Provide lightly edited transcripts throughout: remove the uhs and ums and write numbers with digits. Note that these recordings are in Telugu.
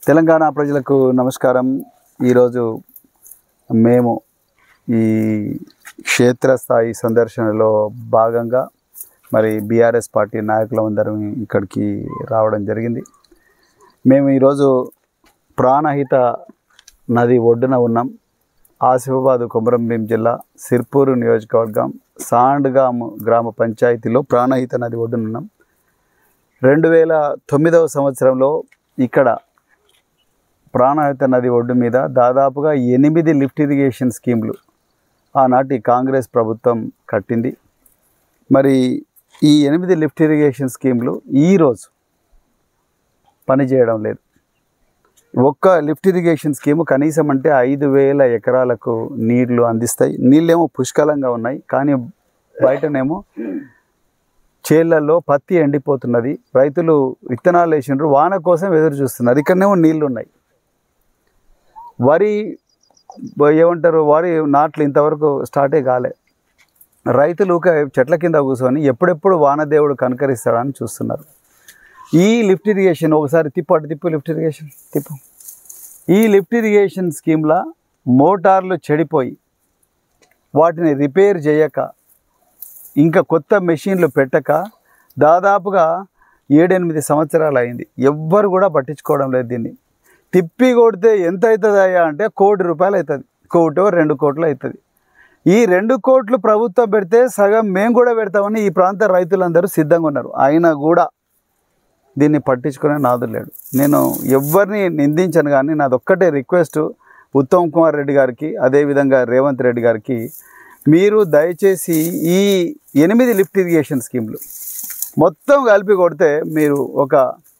తెలంగాణ ప్రజలకు నమస్కారం. ఈరోజు మేము ఈ క్షేత్రస్థాయి సందర్శనలో భాగంగా మరి బీఆర్ఎస్ పార్టీ నాయకులందరం ఇక్కడికి రావడం జరిగింది. మేము ఈరోజు ప్రాణహిత నది ఒడ్డున ఉన్నాం. ఆసిఫాబాద్ కొమరంభీం జిల్లా సిర్పూర్ నియోజకవర్గం సాండ్గాం గ్రామ పంచాయతీలో ప్రాణహిత నది ఒడ్డున ఉన్నాం. 2009వ సంవత్సరంలో ఇక్కడ ప్రాణహిత నది ఒడ్డు మీద దాదాపుగా 8 లిఫ్ట్ ఇరిగేషన్ స్కీమ్లు ఆనాటి కాంగ్రెస్ ప్రభుత్వం కట్టింది. మరి ఈ 8 లిఫ్ట్ ఇరిగేషన్ స్కీమ్లు ఈరోజు పనిచేయడం లేదు. ఒక్క లిఫ్ట్ ఇరిగేషన్ స్కీము కనీసం అంటే 5,000 ఎకరాలకు నీళ్లు అందిస్తాయి. నీళ్ళేమో పుష్కలంగా ఉన్నాయి, కానీ బయటనేమో చేళ్లలో పత్తి ఎండిపోతున్నది. రైతులు విత్తనాలు వేసిండ్రు, వాన కోసం ఎదురు చూస్తున్నారు. ఇక్కడనేమో నీళ్లు ఉన్నాయి. వరి నాట్లు ఇంతవరకు స్టార్టే కాలే. రైతులు చెట్ల కింద కూర్చొని ఎప్పుడెప్పుడు వానదేవుడు కనకరిస్తాడని చూస్తున్నారు. ఈ లిఫ్ట్ ఇరిగేషన్ ఒకసారి తిప్పు లిఫ్ట్ ఇరిగేషన్ తిప్పు. ఈ లిఫ్ట్ ఇరిగేషన్ స్కీమ్లో మోటార్లు చెడిపోయి వాటిని రిపేర్ చేయక ఇంకా కొత్త మెషిన్లు పెట్టక దాదాపుగా 7-8 సంవత్సరాలు అయింది. ఎవ్వరు కూడా పట్టించుకోవడం లేదు. దీన్ని తిప్పి కొడితే ఎంత అవుతుందయ్యా అంటే 1 కోటి రూపాయలు అవుతుంది. 1 కోటో 2 కోట్లు అవుతుంది. ఈ 2 కోట్లు ప్రభుత్వం పెడితే సగం మేము కూడా పెడతామని ఈ ప్రాంత రైతులందరూ సిద్ధంగా ఉన్నారు. అయినా కూడా దీన్ని పట్టించుకునే నాదులు లేడు. నేను ఎవరిని నిందించను, కానీ నాదొక్కటే రిక్వెస్ట్ ఉత్తమ్ కుమార్ రెడ్డి గారికి, అదేవిధంగా రేవంత్ రెడ్డి గారికి, మీరు దయచేసి ఈ 8 లిఫ్ట్ ఇరిగేషన్ స్కీమ్లు మొత్తం కలిపి కొడితే మీరు ఒక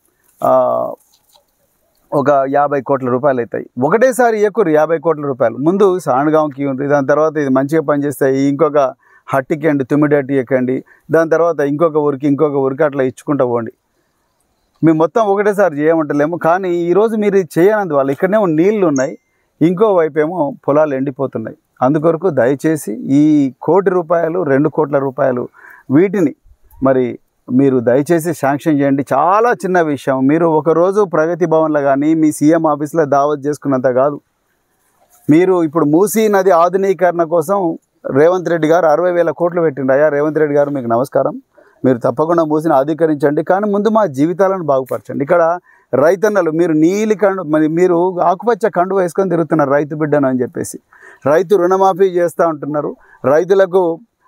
50 కోట్ల రూపాయలు అవుతాయి. ఒకటేసారి ఎక్కువ 50 కోట్ల రూపాయలు. ముందు సాండ్గాంకి ఉంది, దాని తర్వాత ఇది మంచిగా పనిచేస్తాయి, ఇంకొక హట్టికి అండి, తుమ్మిడట్టి ఎక్కండి, దాని తర్వాత ఇంకొక ఊరికి అట్లా ఇచ్చుకుంటూ పోండి. మేము మొత్తం ఒకటేసారి చేయమంటలేము. కానీ ఈరోజు మీరు చేయనందువల్ల ఇక్కడనేమో నీళ్లు ఉన్నాయి, ఇంకో వైపు ఏమో పొలాలు ఎండిపోతున్నాయి. అందుకొరకు దయచేసి ఈ 1 కోటి రూపాయలు 2 కోట్ల రూపాయలు వీటిని మరి మీరు దయచేసి శాంక్షన్ చేయండి. చాలా చిన్న విషయం. మీరు ఒకరోజు ప్రగతి భవన్లో కానీ మీ సీఎం ఆఫీస్లో దావత్ చేసుకున్నంత కాదు. మీరు ఇప్పుడు మూసీ నది ఆధునీకరణ కోసం రేవంత్ రెడ్డి గారు 60,000 కోట్లు పెట్టిండు. అయ్యా రేవంత్ రెడ్డి గారు, మీకు నమస్కారం. మీరు తప్పకుండా మూసిని ఆధునీకరించండి, కానీ ముందు మా జీవితాలను బాగుపరచండి. ఇక్కడ రైతన్నలు మీరు నీలి కండు మీరు ఆకుపచ్చ కండు వేసుకొని తిరుగుతున్నారు రైతు బిడ్డను అని చెప్పేసి. రైతు రుణమాఫీ చేస్తూ ఉంటున్నారు. రైతులకు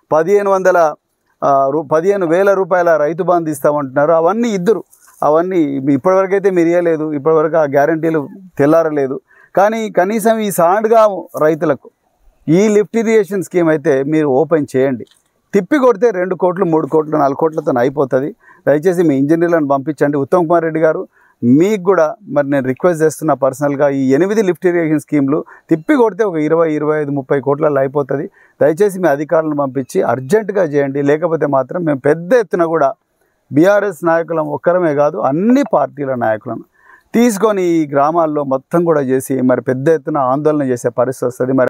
15,000 రూపాయల రైతు బంధు ఇస్తామంటున్నారు. అవన్నీ అవన్నీ ఇప్పటివరకు అయితే మీరు ఇవ్వలేదు. ఇప్పటివరకు ఆ గ్యారంటీలు తెల్లారలేదు. కానీ కనీసం ఈ సాండ్గా రైతులకు ఈ లిఫ్ట్ ఇరిగేషన్ స్కీమ్ అయితే మీరు ఓపెన్ చేయండి. తిప్పి కొడితే 2 కోట్లు 3 కోట్లు 4 కోట్లతో అయిపోతుంది. దయచేసి మీ ఇంజనీర్లను పంపించండి. ఉత్తమ్ కుమార్ రెడ్డి గారు, మీకు కూడా మరి నేను రిక్వెస్ట్ చేస్తున్నా పర్సనల్గా, ఈ 8 లిఫ్ట్ ఇరిగేషన్ స్కీమ్లు తిప్పి కొడితే ఒక 20, 25, 30 కోట్లలో అయిపోతుంది. దయచేసి మీ అధికారులను పంపించి అర్జెంటుగా చేయండి. లేకపోతే మాత్రం మేము పెద్ద ఎత్తున కూడా బీఆర్ఎస్ నాయకులం ఒక్కరమే కాదు, అన్ని పార్టీల నాయకులను తీసుకొని ఈ గ్రామాల్లో మొత్తం కూడా చేసి మరి పెద్ద ఎత్తున ఆందోళన చేసే పరిస్థితి వస్తుంది. మరి